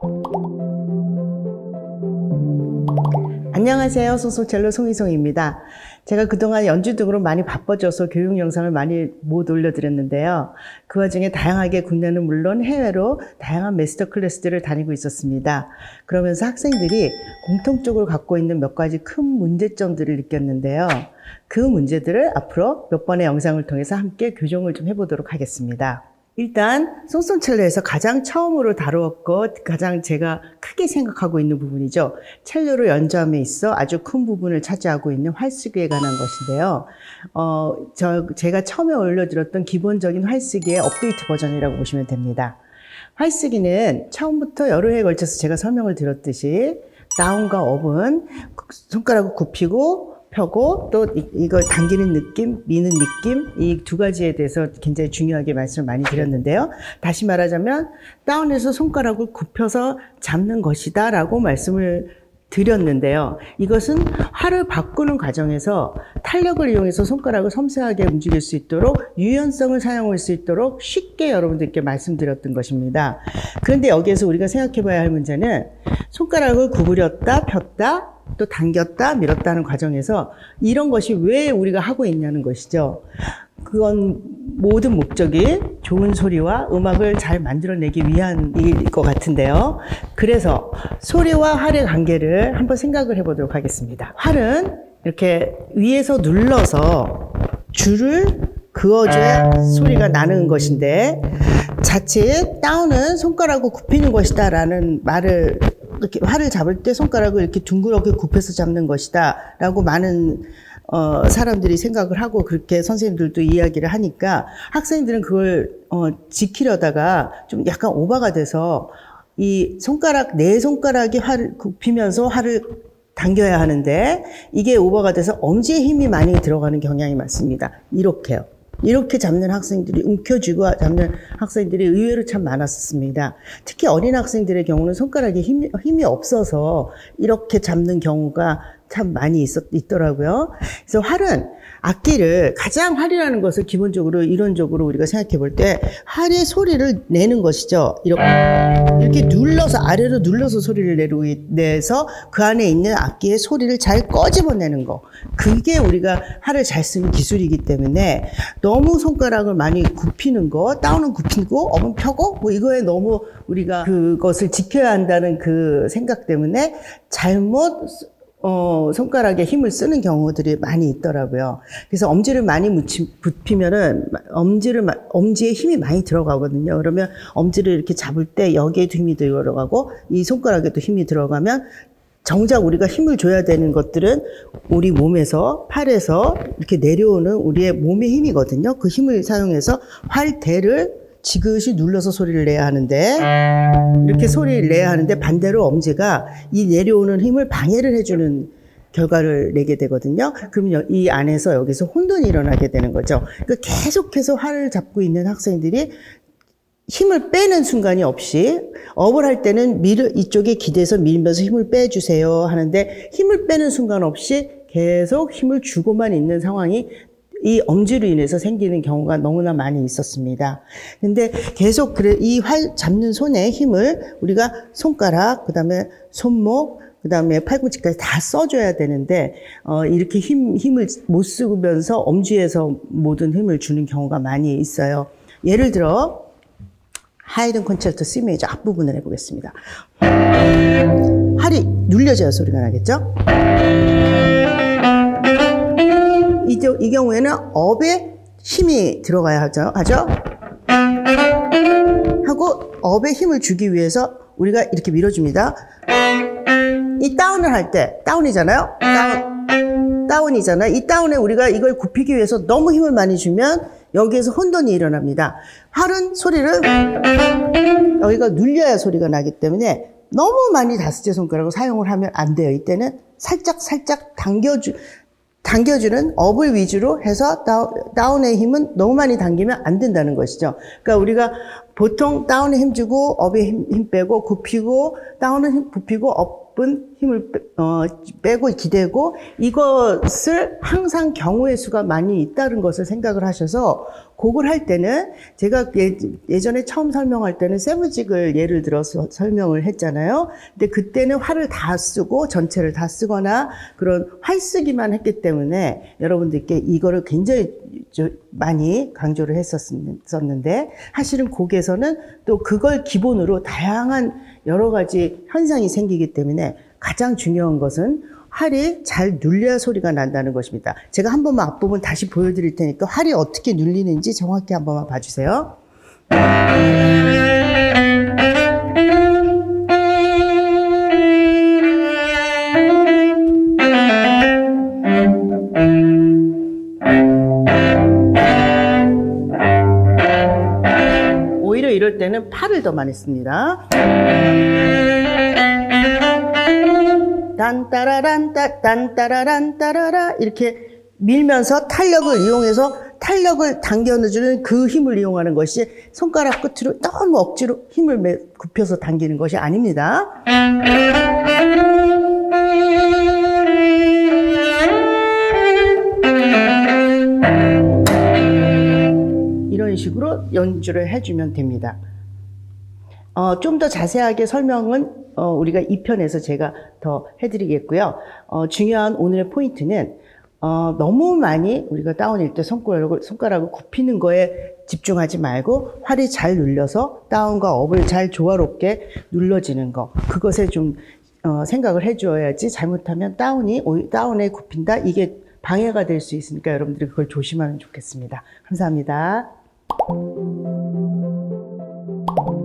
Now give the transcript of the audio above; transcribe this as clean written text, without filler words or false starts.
안녕하세요. 송송첼로 송희송입니다. 제가 그동안 연주 등으로 많이 바빠져서 교육 영상을 많이 못 올려드렸는데요. 그 와중에 다양하게 국내는 물론 해외로 다양한 마스터 클래스들을 다니고 있었습니다. 그러면서 학생들이 공통적으로 갖고 있는 몇 가지 큰 문제점들을 느꼈는데요. 그 문제들을 앞으로 몇 번의 영상을 통해서 함께 교정을 좀 해보도록 하겠습니다. 일단 송송첼로에서 가장 처음으로 다루었고 가장 제가 크게 생각하고 있는 부분이죠. 첼로로 연주함에 있어 아주 큰 부분을 차지하고 있는 활쓰기에 관한 것인데요. 제가 처음에 올려드렸던 기본적인 활쓰기의 업데이트 버전이라고 보시면 됩니다. 활쓰기는 처음부터 여러 해에 걸쳐서 제가 설명을 드렸듯이 다운과 업은 손가락을 굽히고 펴고 또 이걸 당기는 느낌, 미는 느낌, 이 두 가지에 대해서 굉장히 중요하게 말씀을 많이 드렸는데요. 다시 말하자면 다운에서 손가락을 굽혀서 잡는 것이다 라고 말씀을 드렸는데요. 이것은 활을 바꾸는 과정에서 탄력을 이용해서 손가락을 섬세하게 움직일 수 있도록 유연성을 사용할 수 있도록 쉽게 여러분들께 말씀드렸던 것입니다. 그런데 여기에서 우리가 생각해 봐야 할 문제는 손가락을 구부렸다 폈다 또 당겼다 밀었다 하는 과정에서 이런 것이 왜 우리가 하고 있냐는 것이죠. 그건 모든 목적이 좋은 소리와 음악을 잘 만들어내기 위함일 것 같은데요. 그래서 소리와 활의 관계를 한번 생각을 해보도록 하겠습니다. 활은 이렇게 위에서 눌러서 줄을 그어줘야 소리가 나는 것인데 자칫 다운은 손가락을 굽히는 것이다 라는 말을 이렇게 활을 잡을 때 손가락을 이렇게 둥그렇게 굽혀서 잡는 것이다 라고 많은 사람들이 생각을 하고 그렇게 선생님들도 이야기를 하니까 학생들은 그걸 지키려다가 좀 약간 오버가 돼서 이 손가락, 네 손가락이 활을 굽히면서 활을 당겨야 하는데 이게 오버가 돼서 엄지에 힘이 많이 들어가는 경향이 많습니다. 이렇게요. 이렇게 잡는 학생들이 움켜쥐고 잡는 학생들이 의외로 참 많았습니다. 특히 어린 학생들의 경우는 손가락에 힘이 없어서 이렇게 잡는 경우가 참 많이 있더라고요. 그래서 활은 악기를 가장 활이라는 것을 기본적으로 이론적으로 우리가 생각해 볼 때 활의 소리를 내는 것이죠. 이렇게 눌러서 아래로 눌러서 소리를 내서 그 안에 있는 악기의 소리를 잘 꺼집어내는 거. 그게 우리가 활을 잘 쓰는 기술이기 때문에 너무 손가락을 많이 굽히는 거, 다운은 굽히고 업은 펴고 뭐 이거에 너무 우리가 그것을 지켜야 한다는 그 생각 때문에 잘못 손가락에 힘을 쓰는 경우들이 많이 있더라고요. 그래서 엄지를 많이 굽히면은 엄지에 힘이 많이 들어가거든요. 그러면 엄지를 이렇게 잡을 때 여기에도 힘이 들어가고 이 손가락에도 힘이 들어가면 정작 우리가 힘을 줘야 되는 것들은 우리 몸에서 팔에서 이렇게 내려오는 우리의 몸의 힘이거든요. 그 힘을 사용해서 활대를 지그시 눌러서 소리를 내야 하는데 이렇게 소리를 내야 하는데 반대로 엄지가 이 내려오는 힘을 방해를 해주는 결과를 내게 되거든요. 그러면 이 안에서 여기서 혼돈이 일어나게 되는 거죠. 그러니까 계속해서 활을 잡고 있는 학생들이 힘을 빼는 순간이 없이 업을 할 때는 이쪽에 기대서 밀면서 힘을 빼주세요 하는데 힘을 빼는 순간 없이 계속 힘을 주고만 있는 상황이 이 엄지로 인해서 생기는 경우가 너무나 많이 있었습니다. 근데 계속 이 활 잡는 손의 힘을 우리가 손가락, 그 다음에 손목, 그 다음에 팔꿈치까지 다 써줘야 되는데, 이렇게 힘을 못 쓰면서 엄지에서 모든 힘을 주는 경우가 많이 있어요. 예를 들어, 하이든 콘체르토 C 메이저 앞부분을 해보겠습니다. 활이 눌려져야 소리가 나겠죠? 이 경우에는 업에 힘이 들어가야 하죠. 하고 업에 힘을 주기 위해서 우리가 이렇게 밀어줍니다. 이 다운을 할 때, 다운이잖아요? 다운이잖아요. 이 다운에 우리가 이걸 굽히기 위해서 너무 힘을 많이 주면 여기에서 혼돈이 일어납니다. 활은 소리를 여기가 눌려야 소리가 나기 때문에 너무 많이 다섯째 손가락을 사용을 하면 안 돼요. 이때는 살짝 당겨주는 업을 위주로 해서 다운의 힘은 너무 많이 당기면 안 된다는 것이죠. 그러니까 우리가 보통 다운에 힘주고 업에 힘 빼고 굽히고 다운은 힘 굽히고 업은 힘을 빼고 기대고 이것을 항상 경우의 수가 많이 있다는 것을 생각을 하셔서 그걸 할 때는 제가 예전에 처음 설명할 때는 세부직을 예를 들어서 설명을 했잖아요. 근데 그때는 활을 다 쓰고 전체를 다 쓰거나 그런 활 쓰기만 했기 때문에 여러분들께 이거를 굉장히 많이 강조를 했었는데 사실은 곡에서는 또 그걸 기본으로 다양한 여러 가지 현상이 생기기 때문에 가장 중요한 것은 활이 잘 눌려야 소리가 난다는 것입니다. 제가 한 번만 앞부분 다시 보여드릴 테니까 활이 어떻게 눌리는지 정확히 한 번만 봐주세요. 오히려 이럴 때는 팔을 더 많이 씁니다. 딴따라란따 딴따라란따라라 이렇게 밀면서 탄력을 이용해서 탄력을 당겨주는 그 힘을 이용하는 것이 손가락 끝으로 너무 억지로 힘을 굽혀서 당기는 것이 아닙니다. 이런 식으로 연주를 해주면 됩니다. 좀 더 자세하게 설명은 우리가 2편에서 제가 더 해드리겠고요. 중요한 오늘의 포인트는 너무 많이 우리가 다운일 때 손가락을 굽히는 거에 집중하지 말고 활이 잘 눌려서 다운과 업을 잘 조화롭게 눌러지는 거 그것에 좀 생각을 해줘야지 잘못하면 다운에 굽힌다 이게 방해가 될 수 있으니까 여러분들이 그걸 조심하면 좋겠습니다. 감사합니다.